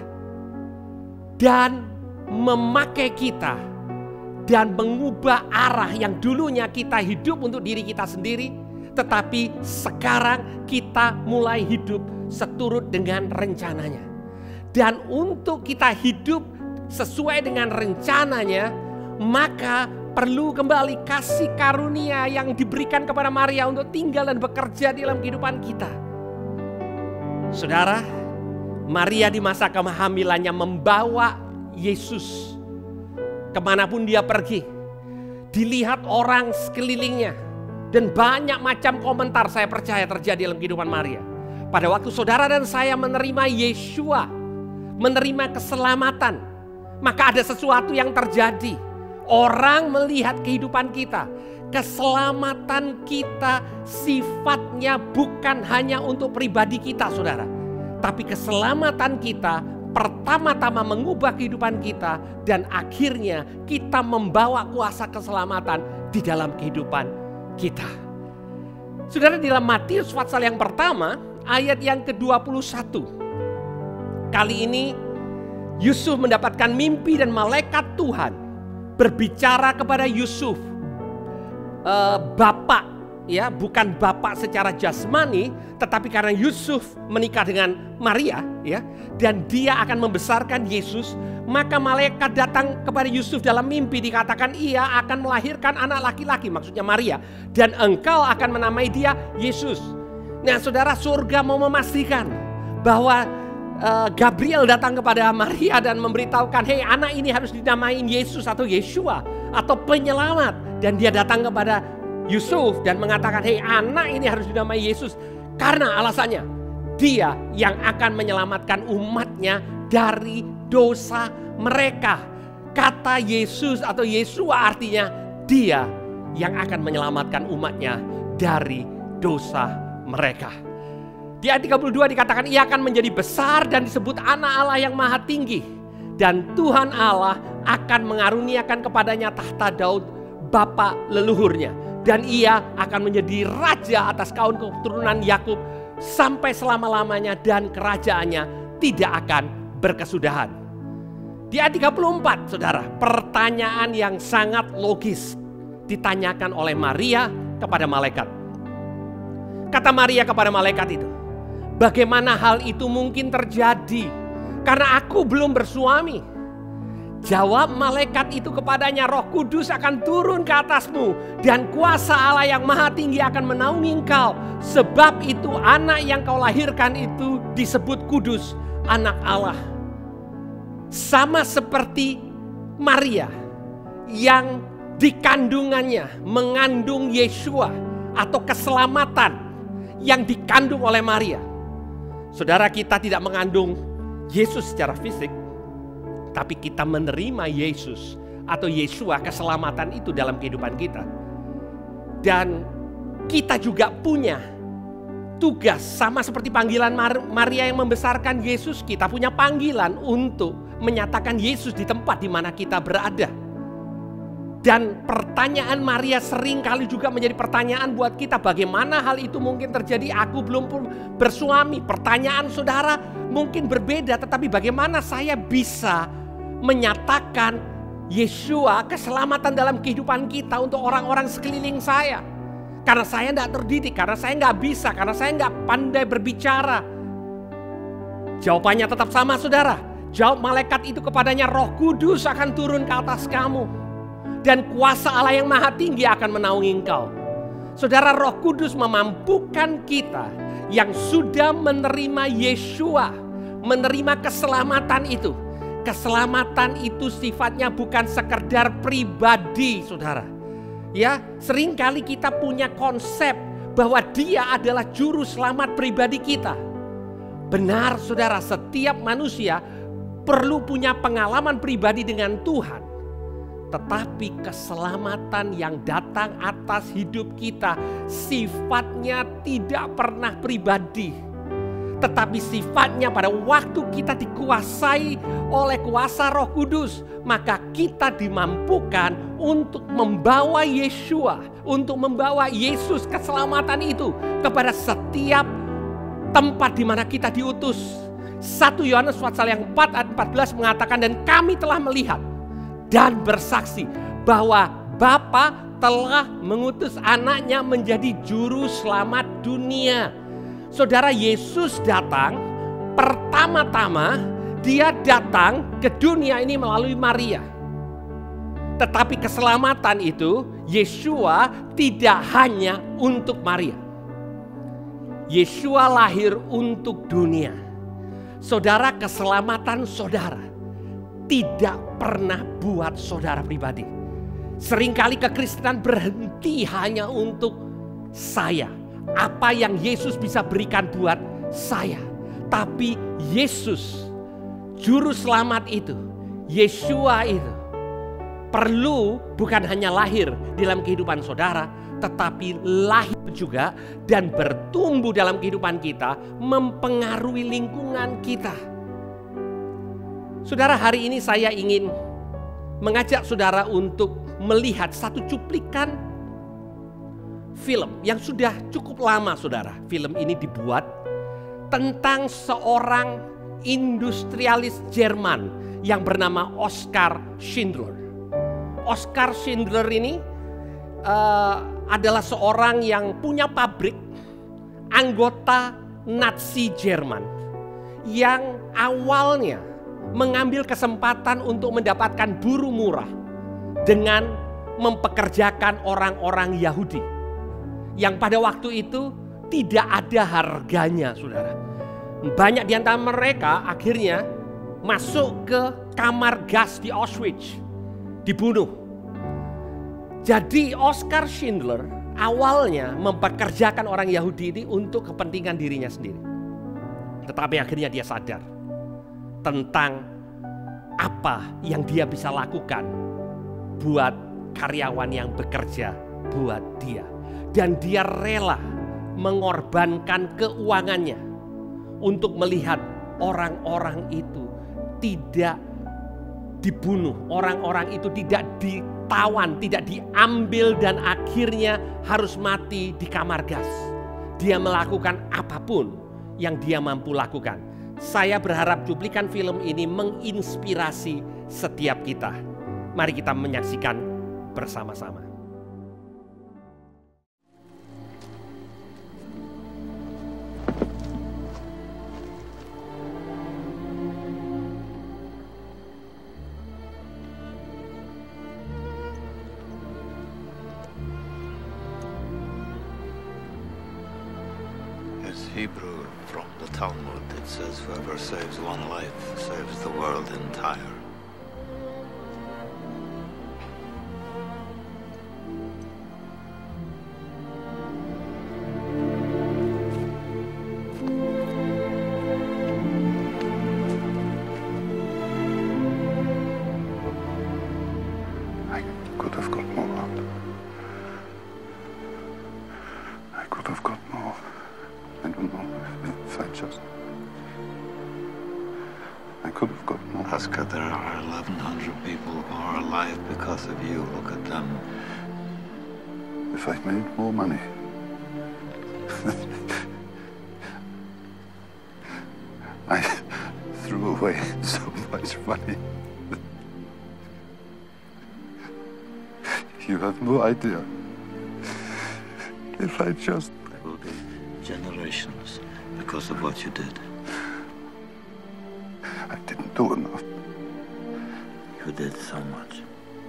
Dan memakai kita dan mengubah arah yang dulunya kita hidup untuk diri kita sendiri, tetapi sekarang kita mulai hidup seturut dengan rencananya. Dan untuk kita hidup sesuai dengan rencananya, maka perlu kembali kasih karunia yang diberikan kepada Maria untuk tinggal dan bekerja di dalam kehidupan kita. Saudara, Maria di masa kehamilannya membawa Yesus kemanapun dia pergi. Dilihat orang sekelilingnya. Dan banyak macam komentar saya percaya terjadi dalam kehidupan Maria. Pada waktu saudara dan saya menerima Yeshua, menerima keselamatan, maka ada sesuatu yang terjadi. Orang melihat kehidupan kita. Keselamatan kita sifatnya bukan hanya untuk pribadi kita, saudara. Tapi keselamatan kita pertama-tama mengubah kehidupan kita. Dan akhirnya kita membawa kuasa keselamatan di dalam kehidupan kita. Saudara, di dalam Matius pasal yang pertama ayat yang ke-21. Kali ini Yusuf mendapatkan mimpi dan malaikat Tuhan berbicara kepada Yusuf, bapak, ya, bukan bapak secara jasmani, tetapi karena Yusuf menikah dengan Maria, ya, dan dia akan membesarkan Yesus, maka malaikat datang kepada Yusuf dalam mimpi, dikatakan ia akan melahirkan anak laki-laki, maksudnya Maria, dan engkau akan menamai dia Yesus. Nah, saudara, surga mau memastikan bahwa Gabriel datang kepada Maria dan memberitahukan, hei, anak ini harus dinamain Yesus atau Yeshua atau penyelamat. Dan dia datang kepada Yusuf dan mengatakan, hei, anak ini harus dinamai Yesus. Karena alasannya, dia yang akan menyelamatkan umatnya dari dosa mereka. Kata Yesus atau Yeshua artinya dia yang akan menyelamatkan umatnya dari dosa mereka. Di ayat 32 dikatakan ia akan menjadi besar dan disebut anak Allah yang maha tinggi. Dan Tuhan Allah akan mengaruniakan kepadanya tahta Daud bapa leluhurnya. Dan ia akan menjadi raja atas kaum keturunan Yakub sampai selama-lamanya, dan kerajaannya tidak akan berkesudahan. Di ayat 34, saudara, pertanyaan yang sangat logis ditanyakan oleh Maria kepada malaikat. Kata Maria kepada malaikat itu, bagaimana hal itu mungkin terjadi? Karena aku belum bersuami. Jawab malaikat itu kepadanya, Roh Kudus akan turun ke atasmu dan kuasa Allah yang maha tinggi akan menaungi engkau. Sebab itu anak yang kau lahirkan itu disebut kudus, anak Allah. Sama seperti Maria yang di kandungannya mengandung Yeshua atau keselamatan yang dikandung oleh Maria. Saudara, kita tidak mengandung Yesus secara fisik, tapi kita menerima Yesus atau Yeshua, keselamatan itu dalam kehidupan kita. Dan kita juga punya tugas, sama seperti panggilan Maria yang membesarkan Yesus, kita punya panggilan untuk menyatakan Yesus di tempat di mana kita berada. Dan pertanyaan Maria sering kali juga menjadi pertanyaan buat kita. Bagaimana hal itu mungkin terjadi? Aku belum bersuami. Pertanyaan saudara mungkin berbeda, tetapi bagaimana saya bisa menyatakan Yeshua, keselamatan dalam kehidupan kita untuk orang-orang sekeliling saya? Karena saya tidak terdidik, karena saya nggak bisa, karena saya nggak pandai berbicara. Jawabannya tetap sama, saudara. Jawab malaikat itu kepadanya, Roh Kudus akan turun ke atas kamu. Dan kuasa Allah yang maha tinggi akan menaungi engkau. Saudara, Roh Kudus memampukan kita yang sudah menerima Yeshua, menerima keselamatan itu. Keselamatan itu sifatnya bukan sekedar pribadi, saudara. Ya, seringkali kita punya konsep bahwa Dia adalah juru selamat pribadi kita. Benar, saudara, setiap manusia perlu punya pengalaman pribadi dengan Tuhan. Tetapi keselamatan yang datang atas hidup kita sifatnya tidak pernah pribadi. Tetapi sifatnya pada waktu kita dikuasai oleh kuasa Roh Kudus, maka kita dimampukan untuk membawa Yeshua, untuk membawa Yesus keselamatan itu kepada setiap tempat di mana kita diutus. 1 Yohanes pasal yang 4 ayat 14 mengatakan, dan kami telah melihat dan bersaksi bahwa Bapa telah mengutus anaknya menjadi juru selamat dunia. Saudara, Yesus datang pertama-tama, Dia datang ke dunia ini melalui Maria. Tetapi keselamatan itu Yeshua tidak hanya untuk Maria. Yeshua lahir untuk dunia. Saudara, keselamatan saudara tidak pernah buat saudara pribadi. Seringkali kekristenan berhenti hanya untuk saya. Apa yang Yesus bisa berikan buat saya. Tapi Yesus, juru selamat itu, Yeshua itu, perlu bukan hanya lahir dalam kehidupan saudara, tetapi lahir juga dan bertumbuh dalam kehidupan kita, mempengaruhi lingkungan kita. Saudara, hari ini saya ingin mengajak saudara untuk melihat satu cuplikan film yang sudah cukup lama, saudara. Film ini dibuat tentang seorang industrialis Jerman yang bernama Oskar Schindler. Oskar Schindler ini adalah seorang yang punya pabrik, anggota Nazi Jerman, yang awalnya mengambil kesempatan untuk mendapatkan buruh murah dengan mempekerjakan orang-orang Yahudi yang pada waktu itu tidak ada harganya, saudara. Banyak di antara mereka akhirnya masuk ke kamar gas di Auschwitz, dibunuh. Jadi Oskar Schindler awalnya mempekerjakan orang Yahudi ini untuk kepentingan dirinya sendiri. Tetapi akhirnya dia sadar tentang apa yang dia bisa lakukan buat karyawan yang bekerja buat dia. Dan dia rela mengorbankan keuangannya untuk melihat orang-orang itu tidak dibunuh, orang-orang itu tidak ditawan, tidak diambil dan akhirnya harus mati di kamar gas. Dia melakukan apapun yang dia mampu lakukan. Saya berharap cuplikan film ini menginspirasi setiap kita. Mari kita menyaksikan bersama-sama. Hebrew from the Talmud. It says, whoever saves one life saves the world entire. I don't know if I could have got more. Oscar, there are 1,100 people who are alive because of you. Look at them. If I made more money. I threw away so much money. You have no idea. If I just... There will be generations because of what you did. I didn't do enough. You did so much.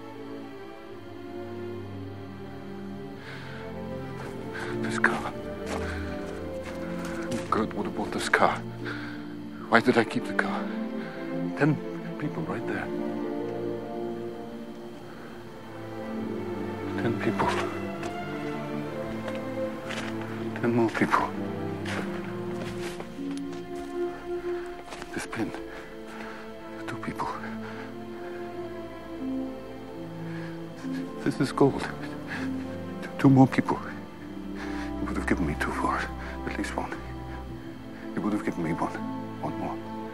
This car. Kurt would have bought this car. Why did I keep the car? 10 people right there. 10 people. 10 more people. This pin. 2 people. This is gold. 2 more people. He would have given me 2 for it. At least 1. He would have given me 1. 1 more.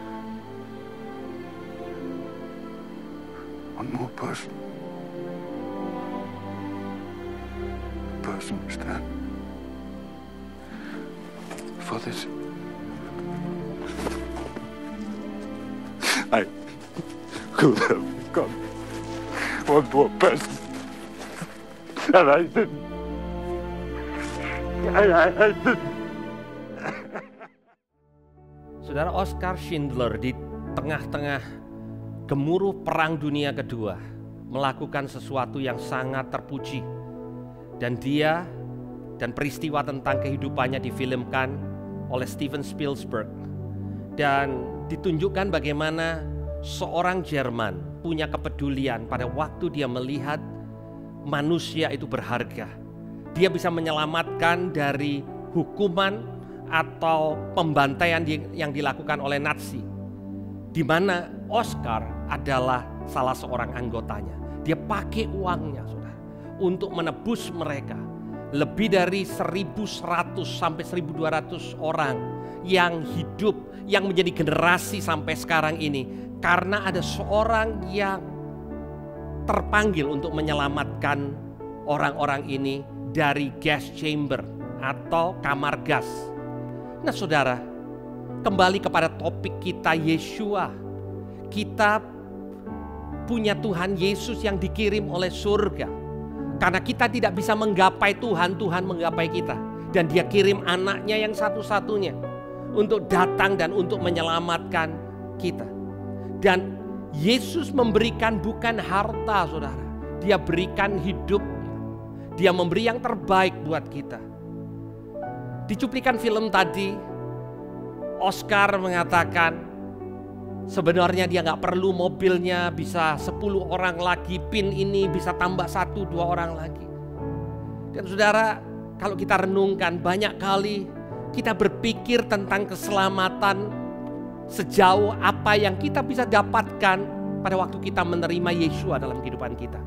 1 more person. A person stand for this. I could have got 1 more person. And I didn't. I didn't. Saudara, Oskar Schindler di tengah-tengah gemuruh Perang Dunia Kedua melakukan sesuatu yang sangat terpuji. Dan dia dan peristiwa tentang kehidupannya difilmkan oleh Steven Spielberg. Dan ditunjukkan bagaimana seorang Jerman punya kepedulian pada waktu dia melihat manusia itu berharga. Dia bisa menyelamatkan dari hukuman atau pembantaian yang dilakukan oleh Nazi, di mana Oskar adalah salah seorang anggotanya. Dia pakai uangnya, saudara, untuk menebus mereka. Lebih dari 1.100 sampai 1.200 orang yang hidup, yang menjadi generasi sampai sekarang ini, karena ada seorang yang terpanggil untuk menyelamatkan orang-orang ini dari gas chamber atau kamar gas. Nah, saudara, kembali kepada topik kita, Yeshua. Kita punya Tuhan Yesus yang dikirim oleh surga. Karena kita tidak bisa menggapai Tuhan, Tuhan menggapai kita. Dan dia kirim anaknya yang satu-satunya untuk datang dan untuk menyelamatkan kita. Dan Yesus memberikan bukan harta, saudara. Dia berikan hidupnya. Dia memberi yang terbaik buat kita. Di cuplikan film tadi, Oskar mengatakan sebenarnya dia gak perlu mobilnya bisa 10 orang lagi, pin ini bisa tambah 1-2 orang lagi. Dan saudara, kalau kita renungkan, banyak kali kita berpikir tentang keselamatan sejauh apa yang kita bisa dapatkan pada waktu kita menerima Yeshua dalam kehidupan kita.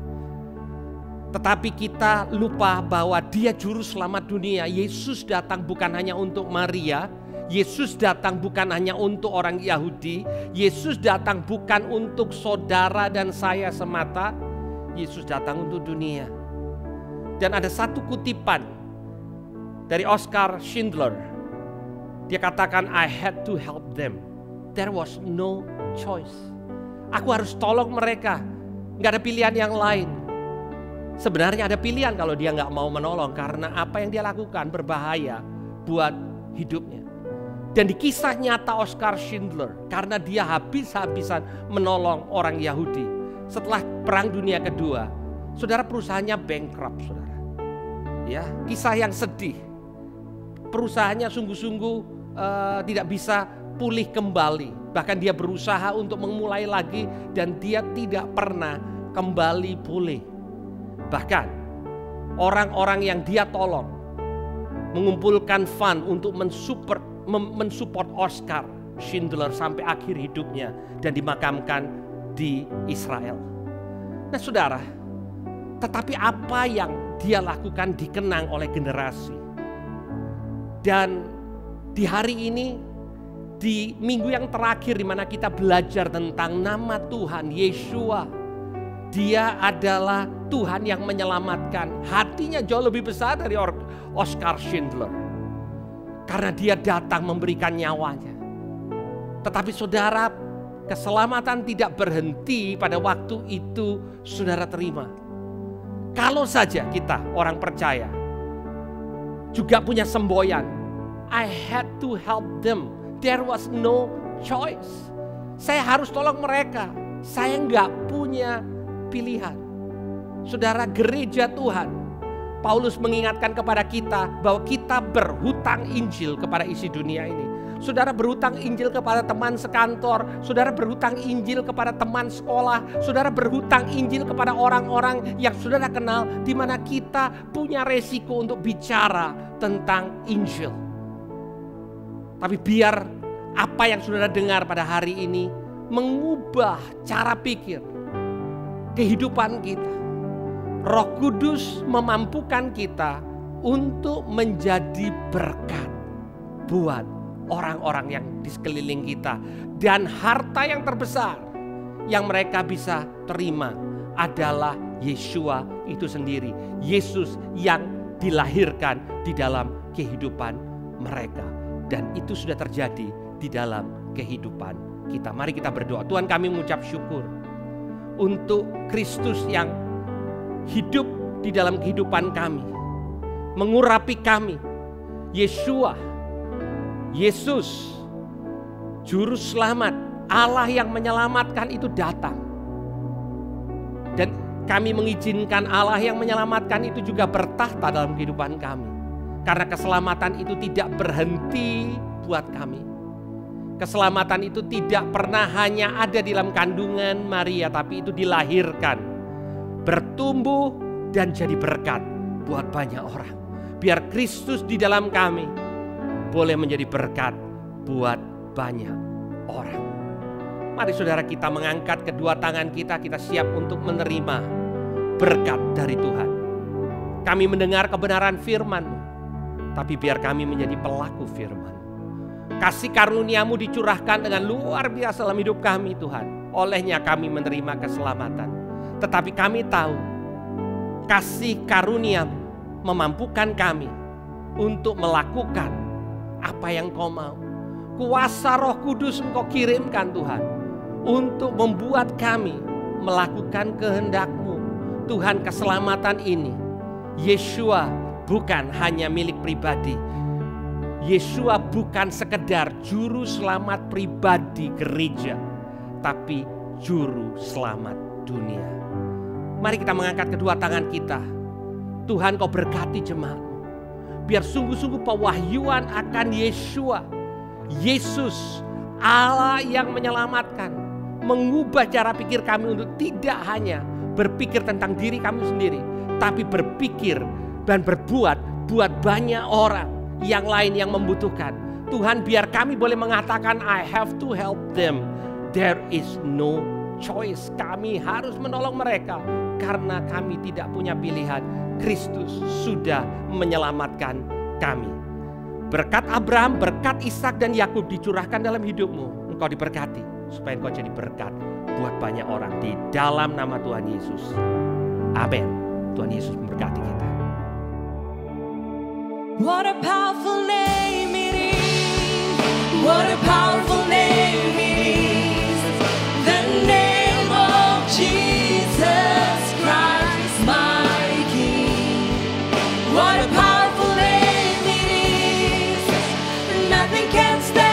Tetapi kita lupa bahwa dia juru selamat dunia. Yesus datang bukan hanya untuk Maria. Yesus datang bukan hanya untuk orang Yahudi. Yesus datang bukan untuk saudara dan saya semata. Yesus datang untuk dunia. Dan ada satu kutipan dari Oskar Schindler. Dia katakan, I had to help them. There was no choice. Aku harus tolong mereka. Gak ada pilihan yang lain. Sebenarnya ada pilihan kalau dia nggak mau menolong, karena apa yang dia lakukan berbahaya buat hidupnya. Dan di kisah nyata Oskar Schindler, karena dia habis-habisan menolong orang Yahudi. Setelah Perang Dunia Kedua, saudara, perusahaannya bankrupt, saudara. Ya, kisah yang sedih. Perusahaannya sungguh-sungguh tidak bisa pulih kembali. Bahkan dia berusaha untuk memulai lagi dan dia tidak pernah kembali pulih. Bahkan orang-orang yang dia tolong mengumpulkan fund untuk mensupport Oskar Schindler sampai akhir hidupnya dan dimakamkan di Israel. Nah, saudara, tetapi apa yang dia lakukan dikenang oleh generasi. Dan di hari ini, di minggu yang terakhir di mana kita belajar tentang nama Tuhan Yeshua. Dia adalah Tuhan yang menyelamatkan. Hatinya jauh lebih besar dari Oscar Schindler. Karena dia datang memberikan nyawanya. Tetapi saudara, keselamatan tidak berhenti pada waktu itu saudara terima. Kalau saja kita orang percaya juga punya semboyan, I had to help them. There was no choice. Saya harus tolong mereka. Saya nggak punya pilihan. Saudara, gereja Tuhan, Paulus mengingatkan kepada kita bahwa kita berhutang Injil kepada isi dunia ini. Saudara berhutang Injil kepada teman sekantor, saudara berhutang Injil kepada teman sekolah, saudara berhutang Injil kepada orang-orang yang saudara kenal, di mana kita punya resiko untuk bicara tentang Injil. Tapi biar apa yang saudara dengar pada hari ini mengubah cara pikir kehidupan kita. Roh Kudus memampukan kita untuk menjadi berkat buat orang-orang yang di sekeliling kita. Dan harta yang terbesar yang mereka bisa terima adalah Yeshua itu sendiri. Yesus yang dilahirkan di dalam kehidupan mereka. Dan itu sudah terjadi di dalam kehidupan kita. Mari kita berdoa. Tuhan, kami mengucap syukur untuk Kristus yang hidup di dalam kehidupan kami, mengurapi kami. Yeshua, Yesus, Juru Selamat, Allah yang menyelamatkan itu datang. Dan kami mengizinkan Allah yang menyelamatkan itu juga bertahta dalam kehidupan kami. Karena keselamatan itu tidak berhenti buat kami. Keselamatan itu tidak pernah hanya ada di dalam kandungan Maria, tapi itu dilahirkan, bertumbuh dan jadi berkat buat banyak orang. Biar Kristus di dalam kami boleh menjadi berkat buat banyak orang. Mari saudara, kita mengangkat kedua tangan kita siap untuk menerima berkat dari Tuhan. Kami mendengar kebenaran firman-Mu, tapi biar kami menjadi pelaku firman. Kasih karunia-Mu dicurahkan dengan luar biasa dalam hidup kami Tuhan. Olehnya kami menerima keselamatan. Tetapi kami tahu kasih karunia-Mu memampukan kami untuk melakukan apa yang Kau mau. Kuasa Roh Kudus Engkau kirimkan Tuhan untuk membuat kami melakukan kehendak-Mu. Tuhan, keselamatan ini Yeshua bukan hanya milik pribadi. Yeshua bukan sekedar juru selamat pribadi gereja, tapi juru selamat dunia. Mari kita mengangkat kedua tangan kita. Tuhan, Kau berkati jemaat-Mu. Biar sungguh-sungguh pewahyuan akan Yeshua, Yesus, Allah yang menyelamatkan, mengubah cara pikir kami untuk tidak hanya berpikir tentang diri kami sendiri, tapi berpikir dan berbuat buat banyak orang yang lain yang membutuhkan. Tuhan, biar kami boleh mengatakan I have to help them. There is no choice. Kami harus menolong mereka karena kami tidak punya pilihan. Kristus sudah menyelamatkan kami. Berkat Abraham, berkat Ishak dan Yakub dicurahkan dalam hidup-Mu. Engkau diberkati supaya Engkau jadi berkat buat banyak orang di dalam nama Tuhan Yesus. Amin. Tuhan Yesus memberkati kita. What a powerful name it is. What a powerful name it is. The name of Jesus Christ, my King. What a powerful name it is. Nothing can stand.